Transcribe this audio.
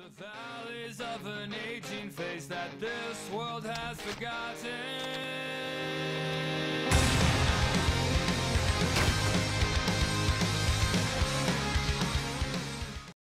the valleys of an aging face that this world has forgotten.